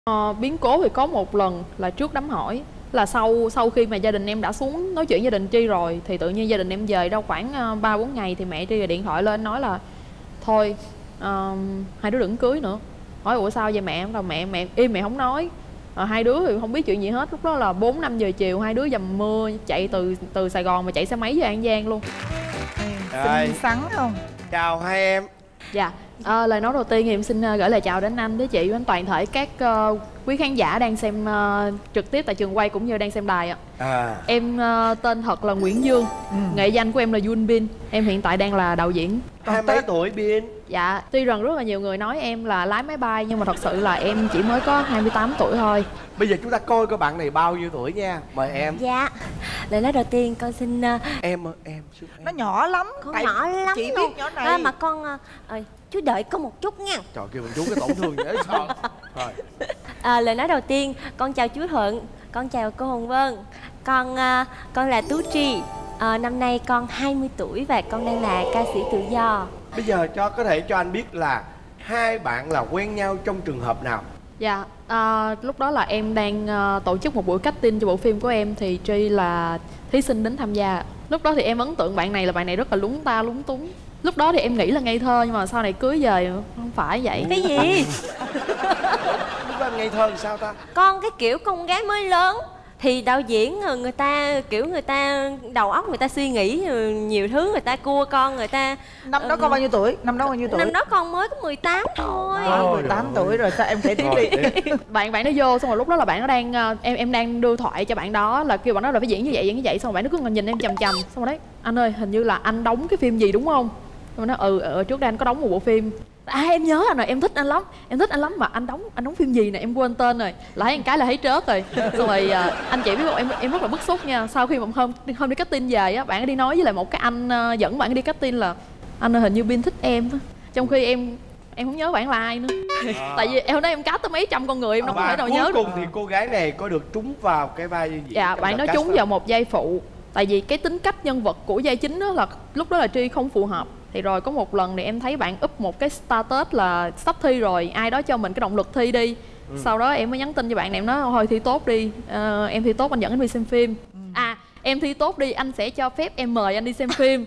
Biến cố thì có một lần là trước đám hỏi, là sau khi mà gia đình em đã xuống nói chuyện gia đình Tri rồi, thì tự nhiên gia đình em về đâu khoảng 3-4 ngày thì mẹ Tri gọi điện thoại lên nói là thôi hai đứa đừng cưới nữa. Hỏi ủa sao vậy mẹ? Là mẹ im, mẹ không nói. Hai đứa thì không biết chuyện gì hết. Lúc đó là 4-5 giờ chiều, hai đứa dầm mưa chạy từ Sài Gòn mà chạy xe máy về An Giang luôn. Xinh xắn không? Chào hai em. Dạ, lời nói đầu tiên thì em xin gửi lời chào đến anh, đến chị, đến toàn thể các quý khán giả đang xem trực tiếp tại trường quay cũng như đang xem đài ạ. Em tên thật là Nguyễn Dương, nghệ danh của em là Yun Bin. Em hiện tại đang là đạo diễn. Hai mấy tuổi Bin? Dạ, tuy rằng rất là nhiều người nói em là lái máy bay, nhưng mà thật sự là em chỉ mới có 28 tuổi thôi. Bây giờ chúng ta coi coi bạn này bao nhiêu tuổi nha. Mời em. Dạ, lời nói đầu tiên con xin em Nó nhỏ lắm. con nhỏ lắm chị luôn. biết nhỏ này. Mà con chú đợi con một chút nha. Trời, kêu mình chú cái tổn thương dễ sợ. Rồi. Lời nói đầu tiên con chào chú Thuận, con chào cô Hồng Vân. Con là Tú Tri. Năm nay con 20 tuổi và con đang là ca sĩ tự do. Bây giờ có thể cho anh biết là hai bạn là quen nhau trong trường hợp nào? Dạ, lúc đó là em đang tổ chức một buổi casting cho bộ phim của em, thì Tri là thí sinh đến tham gia. Lúc đó thì em ấn tượng bạn này rất là lúng túng. Lúc đó thì em nghĩ là ngây thơ, nhưng mà sau này cưới về không phải vậy. Cái gì? Lúc đó anh ngây thơ thì sao ta? Con cái kiểu con gái mới lớn thì đạo diễn người ta đầu óc người ta suy nghĩ nhiều thứ, người ta cua con người ta. Năm đó con bao nhiêu tuổi? Năm đó con mới có 18 thôi. 18 tuổi rồi, sao em kể tiếp đi. Bạn nó vô, xong rồi lúc đó là bạn nó đang em đang đưa thoại cho bạn đó, là kêu bạn đó là phải diễn như vậy, xong rồi bạn nó cứ nhìn em chằm, xong rồi đấy anh ơi hình như là anh đóng cái phim gì đúng không? Xong rồi nó trước đây anh có đóng một bộ phim. Em nhớ anh rồi, em thích anh lắm mà anh đóng phim gì nè em quên tên rồi. Lại một cái là thấy trớt rồi. Xong rồi anh chị biết không, em rất là bức xúc nha. Sau khi một hôm đi casting về á, bạn đi nói với lại một cái anh dẫn bạn đi casting là anh ơi hình như Bin thích em, trong khi em không nhớ bạn là ai nữa. Tại vì em nói em cast tới mấy trăm con người em đâu có thể nào nhớ được. Cuối cùng thì cô gái này có được trúng vào cái vai gì? Dạ, bạn nói trúng vào một vai phụ. Tại vì cái tính cách nhân vật của vai chính đó là lúc đó là Tri không phù hợp. Thì rồi có một lần thì em thấy bạn up một cái status là sắp thi rồi, ai đó cho mình cái động lực thi đi. Sau đó em mới nhắn tin cho bạn này, em nói thôi thi tốt đi, em thi tốt anh dẫn anh đi xem phim. Em thi tốt đi, anh sẽ cho phép em mời anh đi xem phim.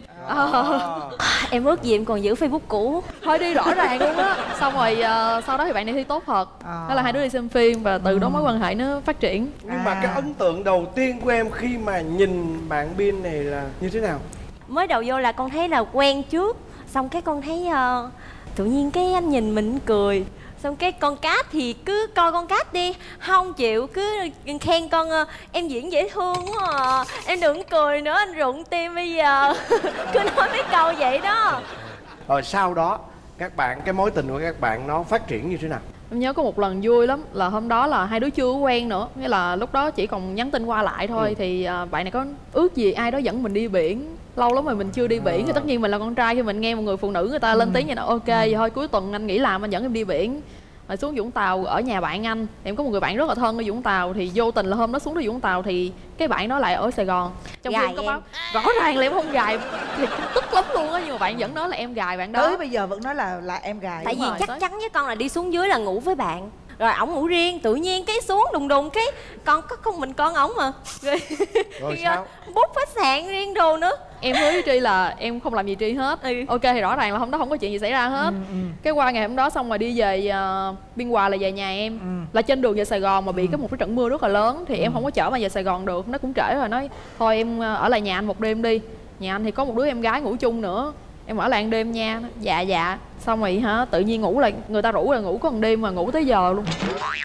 Em ước gì em còn giữ Facebook cũ. Thôi đi rõ ràng luôn á. Xong rồi sau đó thì bạn này thi tốt thật. Thế là hai đứa đi xem phim và từ đó mối quan hệ nó phát triển. Nhưng mà cái ấn tượng đầu tiên của em khi mà nhìn bạn Bin này là như thế nào? Mới đầu vô là con thấy là quen trước, xong cái con thấy tự nhiên cái anh nhìn mình cười, xong cái con cát thì cứ coi con cát đi, không chịu cứ khen con em diễn dễ thương quá à, em đừng cười nữa anh rụng tim bây giờ. Cứ nói mấy câu vậy đó. Rồi sau đó cái mối tình của các bạn nó phát triển như thế nào? Em nhớ có một lần vui lắm, là hôm đó là hai đứa chưa quen nữa, nghĩa là lúc đó chỉ còn nhắn tin qua lại thôi. Thì bạn này có ước gì ai đó dẫn mình đi biển, lâu lắm rồi mình chưa đi biển. Thì tất nhiên mình là con trai, khi mình nghe một người phụ nữ người ta lên tiếng vậy đó, ok vậy thôi cuối tuần anh nghỉ làm anh dẫn em đi biển. Rồi xuống Vũng Tàu ở nhà bạn anh, em có một người bạn rất là thân ở Vũng Tàu, thì vô tình là hôm đó xuống tới Vũng Tàu thì cái bạn đó lại ở Sài Gòn. Trong phim có báo rõ ràng là em không gài, thì tức lắm luôn á, nhưng mà bạn vẫn nói là em gài bạn đó. Tới bây giờ vẫn nói là em gài. Tại vì chắc chắn với con là đi xuống dưới là ngủ với bạn, rồi ổng ngủ riêng, tự nhiên cái xuống đùng cái con có con mình con ổng mà rồi sao bút khách sạn riêng đồ nữa. Em hứa với Tri là em không làm gì Tri hết. Ok thì rõ ràng là hôm đó không có chuyện gì xảy ra hết. Cái qua ngày hôm đó xong rồi đi về Biên Hòa là về nhà em. Là trên đường về Sài Gòn mà bị một cái trận mưa rất là lớn, thì em không có chở mà về Sài Gòn được, nó cũng trễ rồi, nói thôi em ở lại nhà anh một đêm đi, nhà anh thì có một đứa em gái ngủ chung nữa, em ở lại ăn đêm nha. Dạ xong rồi tự nhiên ngủ lại, người ta rủ là ngủ có một đêm mà ngủ tới giờ luôn.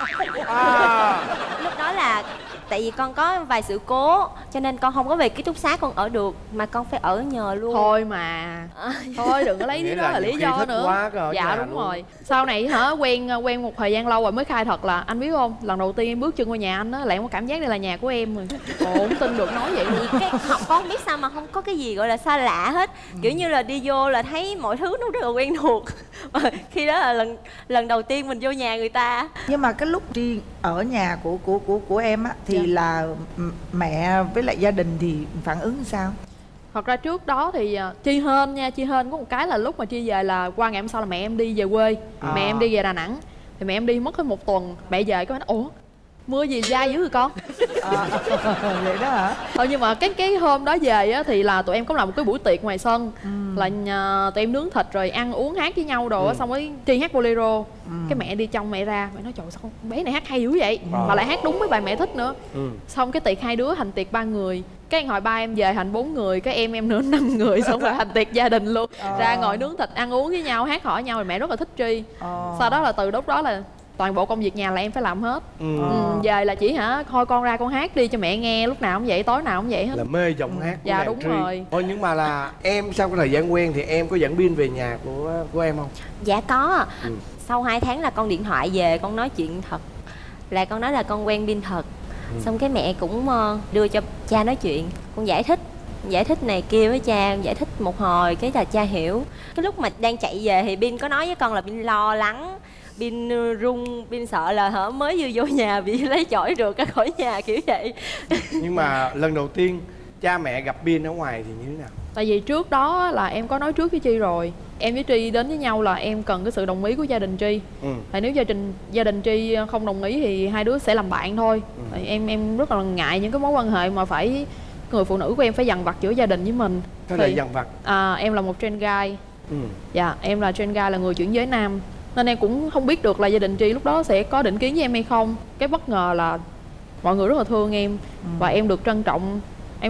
Lúc đó là tại vì con có vài sự cố cho nên con không có về ký túc xá con ở được, mà con phải ở nhờ luôn. Thôi mà thôi đừng có lấy lý đó là lý do nữa. Dạ đúng rồi. Sau này quen một thời gian lâu rồi mới khai thật là anh biết không, lần đầu tiên em bước chân qua nhà anh á là em có cảm giác đây là nhà của em rồi. Không tin được nói vậy luôn. Cái con không biết sao mà không có cái gì gọi là xa lạ hết. Kiểu như là đi vô là thấy mọi thứ nó rất là quen thuộc. Khi đó là lần đầu tiên mình vô nhà người ta. Nhưng mà cái lúc đi ở nhà của em á thì là mẹ với lại gia đình thì phản ứng sao? Thật ra trước đó thì Tri Hên có một cái là lúc mà Tri về là qua ngày hôm sau là mẹ em đi về quê. Mẹ em đi về Đà Nẵng. Thì mẹ em đi mất hết 1 tuần, mẹ về cái nói ủa mưa gì dai dữ rồi con. Vậy đó hả? Nhưng mà cái hôm đó về á thì là tụi em có làm một cái buổi tiệc ngoài sân. Là tụi em nướng thịt rồi ăn uống hát với nhau đồ á. Xong rồi Tri hát bolero. Cái mẹ đi trong mẹ ra, mẹ nói trời sao con bé này hát hay dữ vậy. Mà lại hát đúng với bài mẹ thích nữa. Xong cái tiệc 2 đứa thành tiệc 3 người. Cái hồi ba em về thành 4 người, cái em nữa 5 người. Xong rồi thành tiệc gia đình luôn. Ra ngồi nướng thịt ăn uống với nhau, hát hỏi nhau. Rồi mẹ rất là thích Tri. Sau đó là từ lúc đó là toàn bộ công việc nhà là em phải làm hết. Về là chỉ thôi con ra con hát đi cho mẹ nghe, lúc nào cũng vậy, tối nào cũng vậy hết. Là mê giọng hát của dạ nàng đúng Tri. rồi. Thôi nhưng mà là em sau cái thời gian quen thì em có dẫn Bin về nhà của em không? Dạ có. Sau 2 tháng là con điện thoại về con nói chuyện thật, là con nói là con quen Bin thật. Xong cái mẹ cũng đưa cho cha nói chuyện, con giải thích này kia với cha, giải thích một hồi cái là cha hiểu. Cái lúc mà đang chạy về thì Bin có nói với con là Bin lo lắng, Bin run, Bin sợ là mới vừa vô nhà bị lấy chổi rượt ra khỏi nhà kiểu vậy. Nhưng mà lần đầu tiên cha mẹ gặp Bin ở ngoài thì như thế nào? Tại vì trước đó là em có nói trước với Tri rồi. Em với Tri đến với nhau là em cần cái sự đồng ý của gia đình Tri. Tại nếu gia đình Tri không đồng ý thì hai đứa sẽ làm bạn thôi. Tại em rất là ngại những cái mối quan hệ mà phải người phụ nữ của em phải dằn vặt giữa gia đình với mình. Thế là dằn vặt? Em là một trend guy. Dạ, em là trend guy, là người chuyển giới nam. Nên em cũng không biết được là gia đình Tri lúc đó sẽ có định kiến với em hay không. Cái bất ngờ là mọi người rất là thương em. Và em được trân trọng.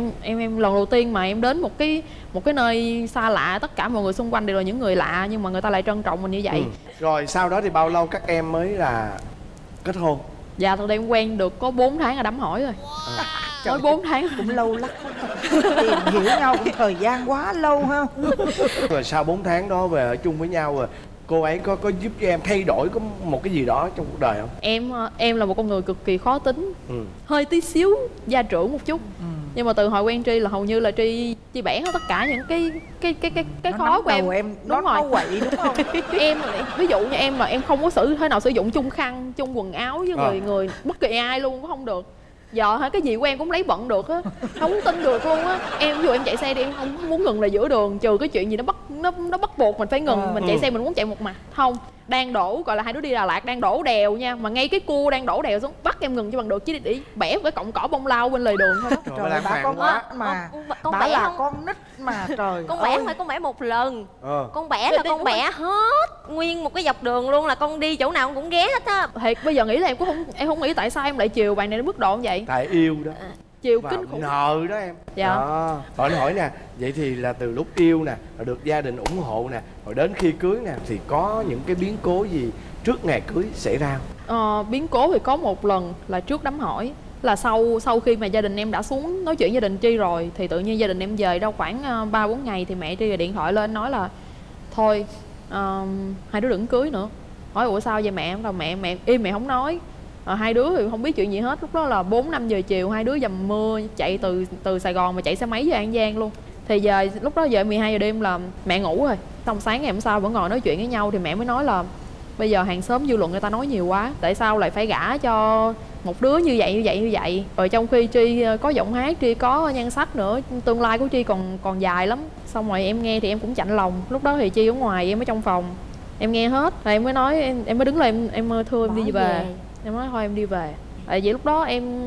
Em lần đầu tiên mà em đến một cái nơi xa lạ, tất cả mọi người xung quanh đều là những người lạ nhưng mà người ta lại trân trọng mình như vậy. Rồi sau đó thì bao lâu các em mới là kết hôn? Dạ thật ra em quen được có 4 tháng là đám hỏi rồi. Mới 4 tháng cũng lâu lắm. Tìm hiểu nhau cũng thời gian quá lâu ha. Rồi sau 4 tháng đó về ở chung với nhau rồi, cô ấy có giúp cho em thay đổi có một cái gì đó trong cuộc đời không? Em là một con người cực kỳ khó tính, hơi tí xíu gia trưởng một chút. Nhưng mà từ hồi quen Tri là hầu như là Tri bẻ hết tất cả những cái khó của em. Đúng rồi. Quậy đúng không? Em ví dụ như em là em không có thế nào sử dụng chung khăn, chung quần áo với người bất kỳ ai luôn, cũng không được. Giờ cái gì của em cũng lấy bận được á, không tin được luôn á. Em ví dụ em chạy xe đi, em không muốn ngừng là giữa đường, trừ cái chuyện gì nó bắt buộc mình phải ngừng. Mình chạy xe mình muốn chạy một mặt không. Đang đổ, gọi là hai đứa đi Đà Lạt đang đổ đèo nha, mà ngay cái cua đang đổ đèo xuống bắt em ngừng cho bằng được, chứ đi bẻ một cái cọng cỏ bông lau bên lề đường thôi đó. Trời, bà con quá mà con bà bẻ là không? con nít mà trời. Con bẻ không phải con bẻ một lần. Con bẻ là con bẻ hết nguyên một cái dọc đường luôn, là con đi chỗ nào con cũng ghé hết á. Thiệt bây giờ nghĩ là em không nghĩ tại sao em lại chiều bạn này đến mức độ như vậy. Tại yêu đó. Chiều và kinh khủng. nợ đó em. Dạ. Hỏi hỏi nè, vậy thì là từ lúc yêu nè, rồi được gia đình ủng hộ nè, rồi đến khi cưới nè, thì có những cái biến cố gì trước ngày cưới xảy ra không? Biến cố thì có một lần là trước đám hỏi, là sau khi mà gia đình em đã xuống nói chuyện gia đình Tri rồi, thì tự nhiên gia đình em về đâu khoảng 3-4 ngày thì mẹ Tri gọi điện thoại lên nói là thôi hai đứa đừng cưới nữa. Hỏi ủa sao vậy mẹ? Mẹ im, mẹ không nói. Hai đứa thì không biết chuyện gì hết. Lúc đó là 4-5 giờ chiều, hai đứa dầm mưa chạy từ Sài Gòn mà chạy xe máy về An Giang luôn. Thì giờ lúc đó giờ 12 giờ đêm là mẹ ngủ rồi. Xong sáng ngày hôm sau vẫn ngồi nói chuyện với nhau thì mẹ mới nói là bây giờ hàng xóm dư luận người ta nói nhiều quá, tại sao lại phải gả cho một đứa như vậy. Rồi trong khi Tri có giọng hát, Tri có nhan sắc nữa, tương lai của Tri còn dài lắm. Xong rồi em nghe thì em cũng chạnh lòng. Lúc đó thì Tri ở ngoài, em ở trong phòng, em nghe hết rồi em mới nói, em mới đứng lên, em thưa em đi về. Em nói thôi em đi về. Tại vì lúc đó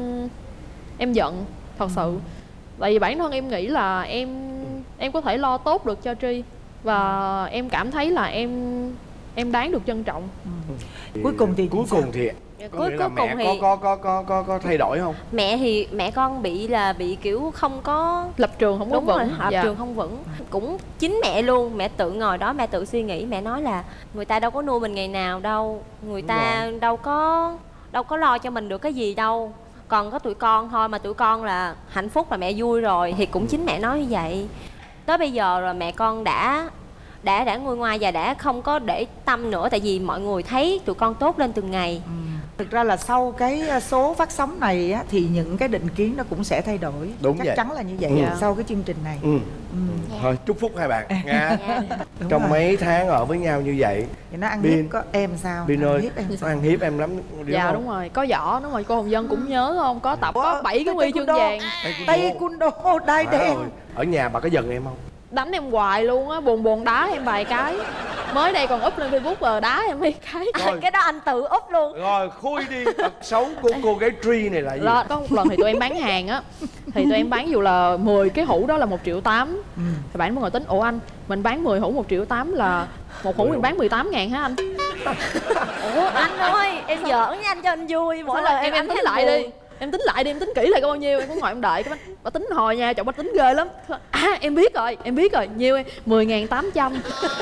em giận thật sự. Tại vì bản thân em nghĩ là em có thể lo tốt được cho Tri, và em cảm thấy là em đáng được trân trọng. Cuối cùng thì cuối cùng mẹ có thay đổi không? Mẹ con bị kiểu không có lập trường không có vững. Lập trường không vững. Cũng chính mẹ luôn, mẹ tự ngồi đó mẹ tự suy nghĩ, mẹ nói là người ta đâu có nuôi mình ngày nào đâu, người ta đâu có lo cho mình được cái gì đâu, còn có tụi con thôi, mà tụi con là hạnh phúc là mẹ vui rồi. Thì cũng chính mẹ nói như vậy. Tới bây giờ rồi mẹ con đã nguôi ngoai và đã không có để tâm nữa, tại vì mọi người thấy tụi con tốt lên từng ngày. Thực ra là sau cái số phát sóng này á, thì những cái định kiến nó cũng sẽ thay đổi. Đúng chắc vậy. chắn là như vậy. Sau cái chương trình này. Thôi chúc phúc hai bạn nha. Trong mấy tháng ở với nhau như vậy thì nó ăn hiếp có em sao? Bin ơi, nó ăn hiếp em lắm. Dạ đúng rồi, có võ đúng rồi. Cô Hồng Vân cũng nhớ không? Có tập có 7 cái huy chương vàng. Taekwondo đai đen. Ở nhà bà có giận em không? Đánh em hoài luôn á, buồn đá em vài cái. Mới đây còn up lên Facebook đá em mấy cái. Cái đó anh tự úp luôn. Rồi khui đi, tật xấu của cô gái Tri này là gì? Đó, có một lần thì tụi em bán hàng á, thì tụi em bán dù là 10 cái hũ đó là 1,8 triệu. Thì bạn mới ngồi tính, ủa anh, mình bán 10 hũ 1,8 triệu là một hũ mình bán 18.000 hả anh? Ủa anh ơi, em giỡn với anh cho anh vui. Mỗi lần em tính lại đi. Em tính lại đi, em tính kỹ lại có bao nhiêu, em cũng ngồi em đợi cái bà tính hồi nha, chồng bà tính ghê lắm. Em biết rồi, nhiêu em? 10.800.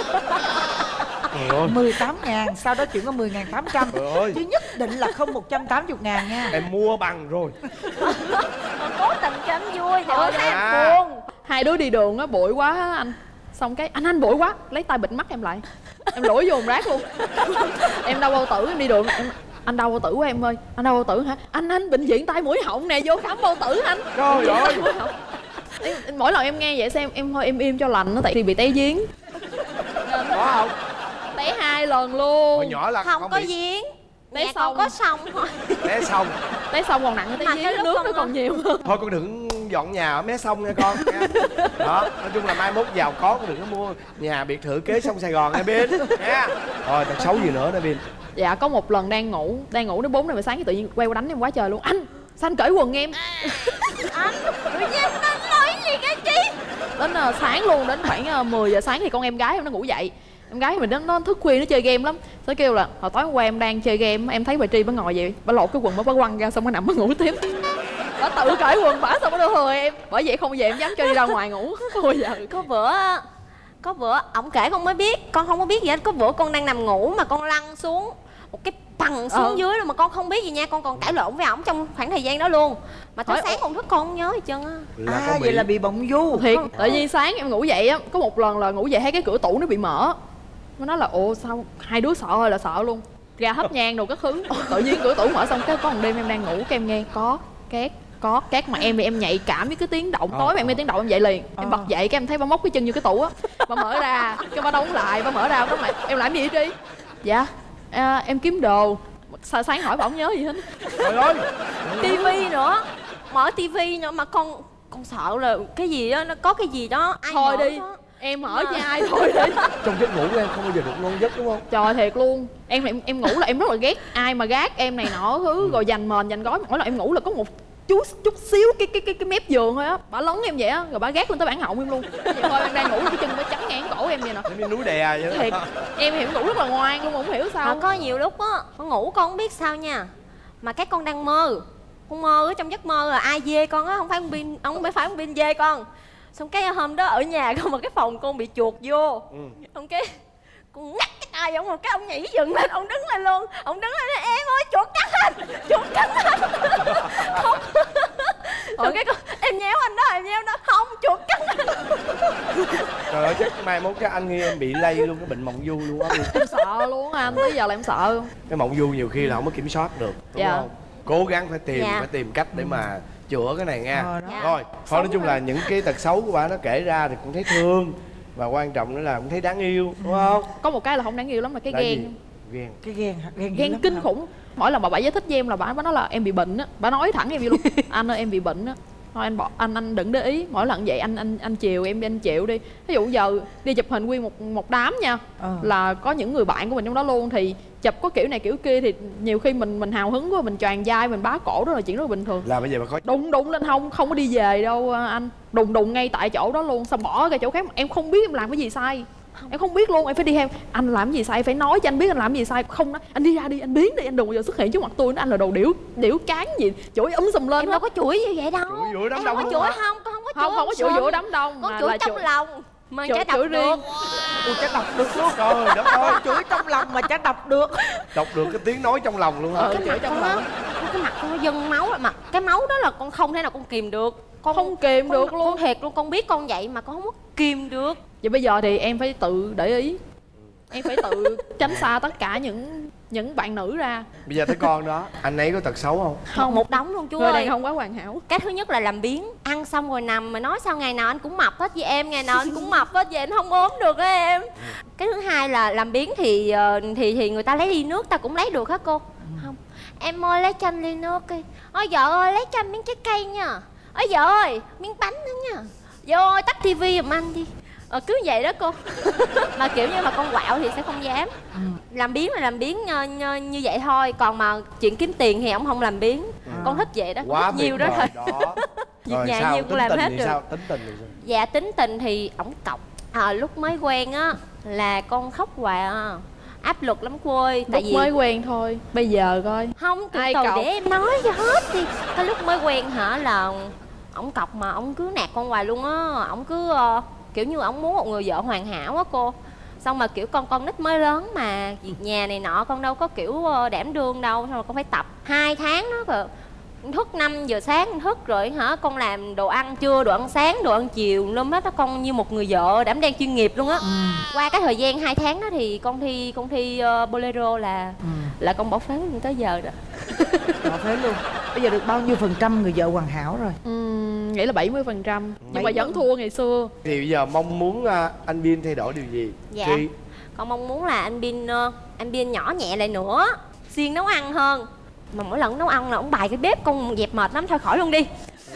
18.000, sau đó chuyển có 10.800. Chứ nhất định là không 180.000 nha. Em mua bằng rồi. Cố tình cho anh vui thì ơi em buồn. Hai đứa đi đường á bụi quá á anh. Xong cái anh bụi quá, lấy tay bịt mắt em lại. Em lủi vô rác luôn. Em đau bao tử, em đi đường anh đau bao tử của em ơi. Anh đau bao tử hả? Anh bệnh viện tai mũi họng nè, vô khám bao tử anh. Trời ơi. Mỗi lần em nghe vậy xem em thôi em im cho lành nó, tại vì bị té giếng. Có không? Té 2 lần luôn. Hồi nhỏ là không có bị... giếng. Té Nhà xong con có xong thôi. Té xong còn nặng hơn té giếng, nước nó còn nhiều hơn. Thôi con đừng dọn nhà ở mé sông nha con nha. Đó, nói chung là mai mốt giàu có con đừng có mua nhà biệt thự kế sông Sài Gòn nha Bin nha. Rồi tật xấu gì nữa nè Bin? Dạ có một lần đang ngủ đến 4 giờ sáng cái tự nhiên quay qua đánh em quá trời luôn. Anh sao anh cởi quần em? Anh tự nhiên anh nói gì cái chi? Đến sáng luôn, đến khoảng 10 giờ sáng thì con em gái em nó ngủ dậy. Em gái mình nó thức khuya nó chơi game lắm. Nó kêu là hồi tối hôm qua em đang chơi game, em thấy bà Tri bà ngồi vậy, bà lột cái quần bà quăng ra xong bà nằm bà ngủ tiếp. Bà tự cởi quần bả xong bà đưa thừa em. Bởi vậy không bao giờ em dám cho đi ra ngoài ngủ. Không bao giờ. Có bữa ổng kể con mới biết, con không có biết gì hết. Có bữa con đang nằm ngủ mà con lăn xuống một cái bằng xuống dưới luôn mà con không biết gì nha, con còn cãi lộn với ổng trong khoảng thời gian đó luôn. Mà tới sáng con thức con không nhớ gì trơn á. Vậy là bị bỗng du. Thiệt, tự nhiên sáng em ngủ dậy á, có một lần là ngủ dậy thấy cái cửa tủ nó bị mở. Nó nói là ồ sao, hai đứa sợ ơi là sợ luôn. Ra thắp nhang đồ các thứ. Tự nhiên cửa tủ mở xong cái có một đêm em đang ngủ cái em nghe có két mà em thì em nhạy cảm với cái tiếng động. Tối mà em nghe tiếng động em dậy liền. Em bật dậy cái em thấy bà móc cái chân vô cái tủ á. Bà mở ra, cái bà đóng lại, bà mở ra đóng lại. Em làm gì vậy Tri? Dạ em kiếm đồ. Sao sáng hỏi bà không nhớ gì hết. Trời ơi. Tivi nữa, mở tivi nữa mà con sợ là cái gì á, nó có cái gì đó ai thôi mở đi đó. Em mở cho ai thôi đi. Trong giấc ngủ em không bao giờ được ngon giấc đúng không? Trời thiệt luôn. Em ngủ là em rất là ghét ai mà gác em này nọ thứ rồi dành mền dành gói. Mỗi lần em ngủ là có một chút xíu cái mép giường thôi á, bả lấn em vậy á, rồi bả gác lên tới bản họng em luôn. Vậy thôi em đang ngủ cái chân bả chắn ngang cổ em vậy nè. Giống như núi đè vậy đó. Thiệt, em thì ngủ rất là ngoan luôn, không hiểu sao. Có nhiều lúc á con ngủ con không biết sao nha, mà cái con đang mơ, con mơ ở trong giấc mơ là ai dê con á, không phải con Bin dê con. Xong cái hôm đó ở nhà con mà cái phòng con bị chuột vô. Xong cái con ngắt cái tay ông, cái ông nhảy dựng lên, ông đứng lên luôn, ông đứng lên em ơi chuột cắn anh, không. Rồi cái con em nhéo anh đó, không chuột cắn anh. Trời ơi chắc mai mốt cái anh nghe em bị lây luôn cái bệnh mộng du luôn á. Em sợ luôn anh, tới giờ là em sợ. Cái mộng du nhiều khi là không có kiểm soát được đúng không? Cố gắng phải tìm cách để mà chữa cái này nha. Rồi thôi nói chung là những cái tật xấu của bà nó kể ra thì cũng thấy thương, và quan trọng nữa là cũng thấy đáng yêu đúng không? Có một cái là không đáng yêu lắm là cái ghen. Ghen kinh khủng. Mỗi lần bà giải thích với em là bà nói là em bị bệnh á, bà nói thẳng em vậy luôn. Anh ơi em bị bệnh á, thôi anh đừng để ý. Mỗi lần vậy anh chiều em, anh chịu đi. Ví dụ giờ đi chụp hình nguyên một đám nha, là có những người bạn của mình trong đó luôn, thì chụp có kiểu này kiểu kia thì nhiều khi mình hào hứng quá, mình choàng vai mình bá cổ, đó là chuyện rất là bình thường. Là bây giờ bà có đụng lên không có đi về đâu anh, đụng ngay tại chỗ đó luôn, xong bỏ ra chỗ khác. Em không biết em làm cái gì sai, em không biết luôn, em phải đi theo anh làm gì sai, em phải nói cho anh biết anh làm gì sai. Không nói anh đi ra đi, anh biến đi, anh đừng bao giờ xuất hiện trước mặt tôi nữa, anh là đồ điểu cán gì, chửi sùm lên. Em đâu có chửi như vậy đâu. Chửi đám đông có chửi không, con không có chửi. Không có chửi đám đông, con chửi trong lòng mà chả đọc được. Chả đọc được luôn. Trời đất ơi, chửi trong lòng mà chả đọc được. đọc được cái tiếng nói trong lòng luôn hả? Cái chửi trong lòng. Cái mặt con nó dâng máu, mà cái máu đó là con không thể nào con kìm được. Con không kìm được luôn. Con thiệt luôn, con biết con vậy mà con không có kìm được. Vậy bây giờ thì em phải tự để ý, em phải tự tránh xa tất cả những bạn nữ ra. Bây giờ thấy con đó, anh ấy có tật xấu không? Không, một đống luôn chú người ơi. đàn ông quá hoàn hảo. Cái thứ nhất là làm biếng, ăn xong rồi nằm mà nói sao ngày nào anh cũng mập hết vậy em, ngày nào anh cũng mập hết vậy, anh không ốm được á em. Cái thứ hai là làm biếng thì người ta lấy ly nước ta cũng lấy được hả cô? Không, em ơi lấy cho anh ly nước đi. Ôi vợ ơi lấy cho anh miếng trái cây nha. Ôi vợ ơi miếng bánh nữa nha. Vợ ơi tắt tivi giùm anh đi. Cứ vậy đó cô. Mà kiểu như mà con quạo thì sẽ không dám. Làm biếng là làm biếng như vậy thôi. Còn mà chuyện kiếm tiền thì ổng không làm biếng. Con thích vậy đó, quá thích nhiều đó thôi. Việc nhà sao, nhiều cũng làm hết được. sao? Tính tình thì sao? Dạ tính tình thì ổng cọc. Lúc mới quen á là con khóc hoài à. Áp lực lắm cô ơi. Tại lúc mới quen thôi, bây giờ coi. Không, từ từ để em nói cho hết đi. Cái lúc mới quen hả là ổng cọc mà ổng cứ nạt con hoài luôn á. Ổng cứ kiểu như ổng muốn một người vợ hoàn hảo á cô. Xong mà kiểu con nít mới lớn mà việc nhà này nọ con đâu có kiểu đảm đương đâu. Xong rồi con phải tập 2 tháng đó cơ. Thức 5 giờ sáng thức rồi hả, con làm đồ ăn trưa, đồ ăn sáng, đồ ăn chiều luôn hết đó. Con như một người vợ đảm đang chuyên nghiệp luôn á. Qua cái thời gian 2 tháng đó thì con thi bolero là con bỏ phế luôn tới giờ rồi. Bỏ phế luôn. Bây giờ được bao nhiêu % người vợ hoàn hảo rồi? Nghĩ là 70%. Nhưng mà vẫn thua ngày xưa. Thì bây giờ mong muốn anh Bin thay đổi điều gì? Dạ con mong muốn là anh Bin nhỏ nhẹ lại nữa, siêng nấu ăn hơn. Mà mỗi lần nấu ăn là ông bài cái bếp con dẹp mệt lắm, thôi khỏi luôn đi.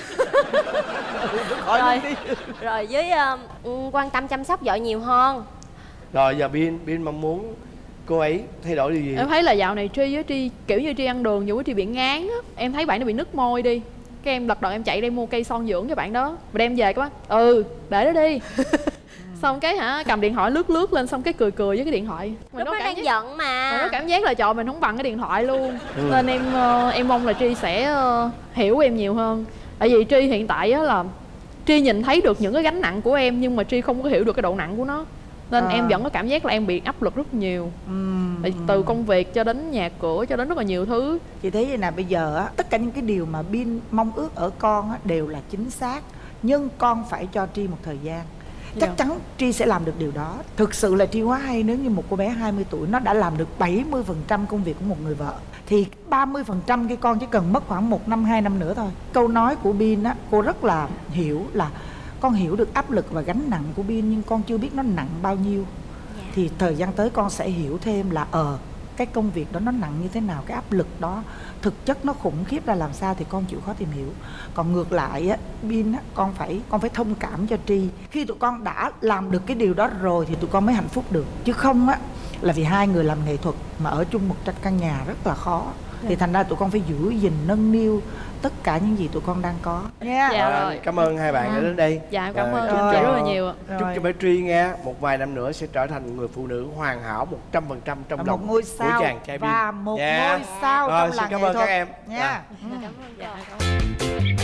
Rồi với quan tâm chăm sóc vợ nhiều hơn. Rồi giờ Bin mong muốn cô ấy thay đổi điều gì? Em thấy là dạo này Tri với Tri kiểu như Tri ăn đường nhiều, Tri bị ngán á. Em thấy bạn nó bị nứt môi đi. Cái em lật đật em chạy đi mua cây son dưỡng cho bạn đó. Và đem về các bác. Để đó đi. Xong cái cầm điện thoại lướt lên, xong cái cười với cái điện thoại. Lúc nó đang giận mà. Nó cảm giác là trời mình không bằng cái điện thoại luôn. Nên em mong là Tri sẽ hiểu em nhiều hơn. Tại vì Tri hiện tại á là Tri nhìn thấy được những cái gánh nặng của em, nhưng mà Tri không có hiểu được cái độ nặng của nó. Nên em vẫn có cảm giác là em bị áp lực rất nhiều. Từ công việc cho đến nhà cửa cho đến rất là nhiều thứ. Chị thấy vậy nè, bây giờ á, tất cả những cái điều mà Bin mong ước ở con á, đều là chính xác. Nhưng con phải cho Tri một thời gian. Chắc chắn Tri sẽ làm được điều đó. Thực sự là Tri quá hay nếu như một cô bé 20 tuổi nó đã làm được 70% công việc của một người vợ. Thì 30% cái con chỉ cần mất khoảng 1 năm 2 năm nữa thôi. Câu nói của Bin á, cô rất là hiểu là con hiểu được áp lực và gánh nặng của Bin, nhưng con chưa biết nó nặng bao nhiêu. Thì thời gian tới con sẽ hiểu thêm là cái công việc đó nó nặng như thế nào, cái áp lực đó thực chất nó khủng khiếp ra làm sao thì con chịu khó tìm hiểu. Còn ngược lại á, Bin á, con phải thông cảm cho Tri. Khi tụi con đã làm được cái điều đó rồi thì tụi con mới hạnh phúc được. Chứ không á là vì hai người làm nghệ thuật mà ở chung một căn nhà rất là khó. Thì thành ra tụi con phải giữ gìn nâng niu tất cả những gì tụi con đang có nha. Rồi. Cảm ơn hai bạn đã đến đây. Dạ cảm ơn chị rất là nhiều. Chúc cho bé Tri nghe một vài năm nữa sẽ trở thành một người phụ nữ hoàn hảo 100% trong lòng một ngôi sao của chàng trai Bin. và một ngôi sao trong làng nghệ thuật. Cảm ơn các em nha. Cảm ơn.